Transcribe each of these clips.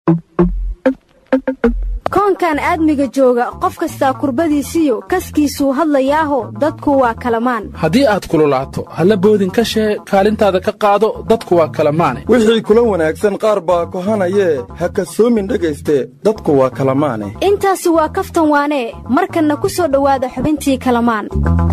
koonkan aadmiga jooga qof kasta kurbadiisiyo kaskiisu hadlayaaho dadku waa kalamaan haddii aad kululaato halla boodin ka shee kaalintaada ka qaado dadku waa kalamaane wixii kula wanaagsan qaar baa kohanayee ha kasoomin dhegayste dadku waa kalamaane intaasi waa kaftan waanee markanna ku soo dhowaada xubintii kalamaan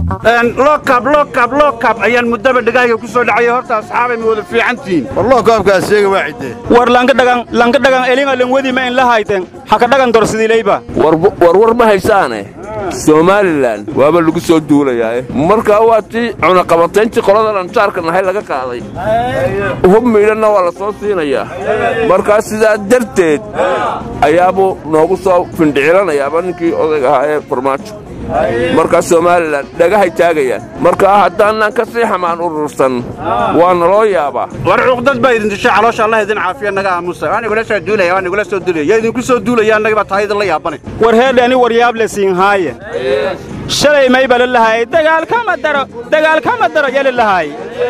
lookab ayaan muddaba dhegahayga ku soo dhacaya horta asxaabay ma wada fiicantihiin war lookabkaas sheega waa cidde war lanka dhagan elinga langwadi ma in la hayteen haka dhagan dorsidilayba war ma haysaane Somaliland waaba lagu soo duulayaa marka waa tii cunaqabatayntii qolada antaarka nahay laga qaaday hub miidana waa la soo siinayaa marka sidaa darteed ayaabo noogu soo findhicilanayaa ninkii odayga ahaa ee farmaajo marka Somaliland dhagahay taagayaan marka haddaan ka sii xamaan urursan waa naloo yaaba war cuqdad baa idin dishay caloosha Allah idin caafiyo naga aamusa aan igula soo duulaya idin ku soo duulaya anaga taayada la yaabanay war heedani war yaab la siin haaye shalay may bal lahaay dagaal kama daro yeel lahaay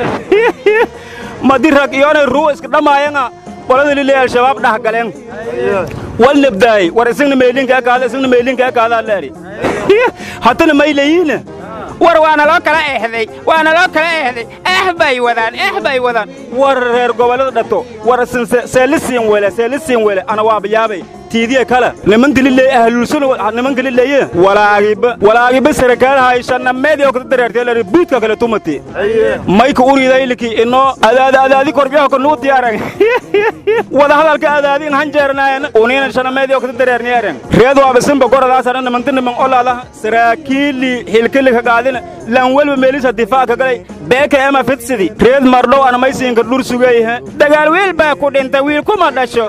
madirag yoona ruu iska dhamaayana qolada lilay al-shabaab dhaxgaleen wal nabday war isna meelinka kaada leeri haddana may leeyina war waana loo kala eexday bay wadaan war reer gobolada dhato war seelisiin wele ana waa biyaabay tiidiye kala niman dililay ahlulsun niman dililay walaagiba sarakaal hayshana meedio ka dareertay buudka kala tumati mayka uriidaylki inoo adaadi korbiyaha ku nuu diyaaran wada hadalka adaadin hanjeernaayna uniina shana meedio ka dareernayeen reed waa bisinba goradaasana niman olaada saraakili hilkili ka qaadina lan walba meelisa difaaca galay beeka ama fitsidi reed mardhow ana maysiinka dhur sugeeyay dagaal wiil baa ku dhintay wiil kuma dhasho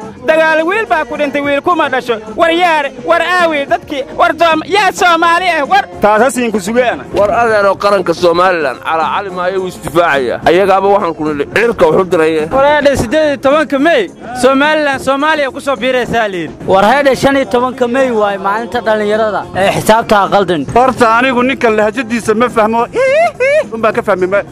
kuma dhasho war aawi dadkii war yaa Soomaali war taasasiin ku sugeeyana war adeero qaranka Somaliland ala calima ay istifaacaya ayagaaba waxaan ku nilay cirka wuxuu diray waraade 18 May Soomaaliya ku soo biiraysaa leer war hayde 15 May waay maalinta dhalinyarada ee xisaabta qaldan horta anigu ninka lahajadiisa ma fahmo baa ka fahmay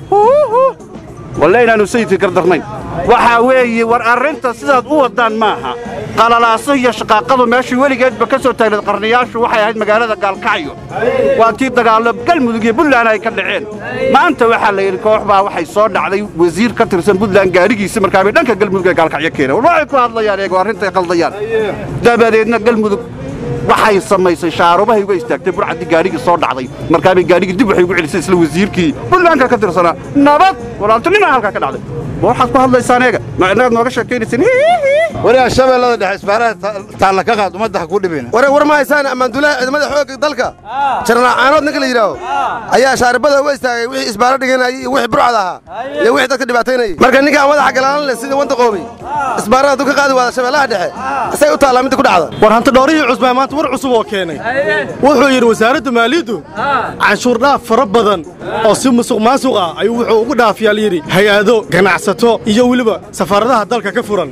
wallahi inaanu sayidka gardarnay waxa weeye war arinta sidaad u wadaan maaha qalalaaso iyo shaqaaqadu meeshii weligeedba ka soo taagnayd qarniyaashu waxay ahayd magaalada Gaalkacyo waa tii dagaalo galmudug iyo Puntland ay ka dhaceen maanta waxa la yiri koox baa waxay soo dhacday wasiir ka tirsan Puntland gaarigiisa markaa ay dhanka galmudug Gaalkacyo keenay waxay ku hadlayaan eego arinta qaldayaan dabadeedna galmudug waxay samaysay shaarubahay uga istaagtay burcadi gaariga soo dhacday markaa ay gaariga dib waxay ugu celisay isla wasiirkii Puntland ka tirsanaa nabad walaaltinimo halka ka dhacday waxaad ku hadlaysaan eega ma inaad nooga sheekeynaysan wariya shabeellada dhexe isbaaraha taala ka qaad umada ku dhibina war ma haysan amaandula ciidamada xoogga dalka jarnacaanood ninka la yiraahdo ayaa shaaribada uga istaagay wixii isbaara dhiganay iyo wixii burcada ahaa iyo wixii dadka dhibaataynay marka ninka madaxa galaan leh sida wanta qoobay isbaarada ka qaadi wada shabeellaha dhexe asay u taala mid ku dhacda war hanta dhoorihii cusbaa maanta war cusub oo keenay wuxuu yiri wasaaradda maaliyaddu canshuur dhaaf fara badan oo si musuq ah ayuu wuxuu ugu dhaafiyaa yiri hay'ado ganacsato iyo waliba safaaradaha dalka ka furan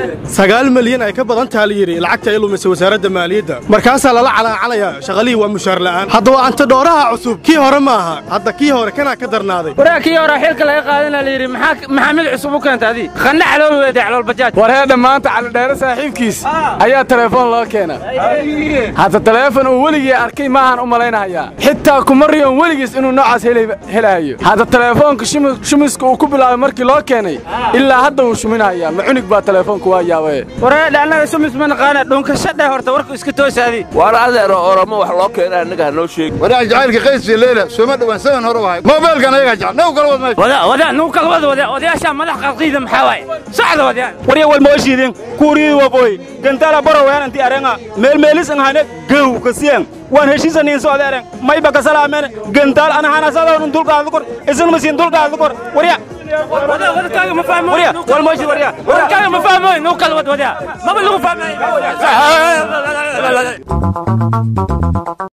9 milyan ay ka badan tahay yiri lacagta ay lumisay wasaaradda maaliyadda markaas la calaalaya shaqalihi waa mushaar la'aan hadda anta dooraha cusub kii hore ma aha hadda kii hore kana ka darnaaday waraa kii hore xilka laga qaadan la yiri maxamed cusub u keentay adii qanna xalool weeday xalool bajaaj war heeda maanta cali dheere saaxiibkiis ayaa telefoon loo keenay hadda telefoon uu weligii arkay ma aan u malaynayaa xitaa kumariyon weligiis inuu noocaas helayo hadda telefoonka shumiska uu ku bilaabay markii loo keenay ilaa hadda uu shuminaya ma cunig baa telefoonku waa yaabay wareed anaga shumis ma naqaan dhunka shadhay horta warku iska toosaadi war adeero oramo wax loo keenay anaga noo sheeg wada jacaylka qaysii leela soo dhawaan saban hore wahay mobilkan ayaga jac noo kala wadaasha madax qalqiida maxaa waay saxda wadaan wariya wal mooshiidin kuuriyi waboy gantala barawaan anti arenga meelis an hane gow kasiyaan waan heshiisaneen soo adeeran may baka salaameen gantal ana hanasada dulqaad kor isan masiin dulqaad kor wariya wada kaaga ma fahmo wal mooshiid wariya wada kaaga ma fahmo noo kala wada ma lagu fahmay